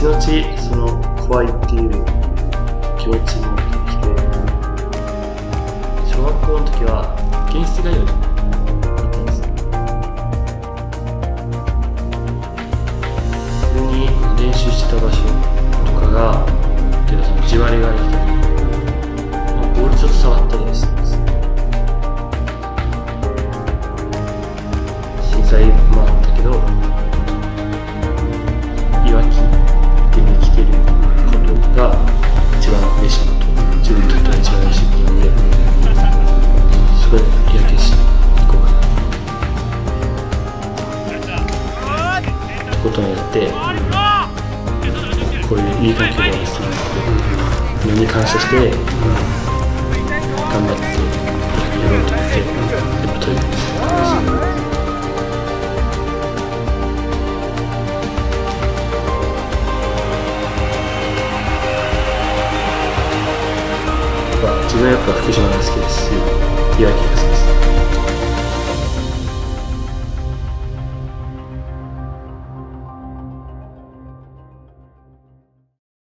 々その怖いっていう気持ちも出てきて、小学校の時は原室通いに行っていいんです。普通に練習してた場所とかがけど、その地割れができたり、ボールちょっと触ったりはしてます。震災もあったけど、いわきでできてることが一番嬉しいこと、自分にとっては一番嬉しいことなんで、そこでいわきし行こうかなってことによって、こういういい環境がある人なので、みんなに感謝して、頑張ってやろうと思ってやっぱ取り組んでます。自分はやっぱ福島が好きですし、いわきが好きです。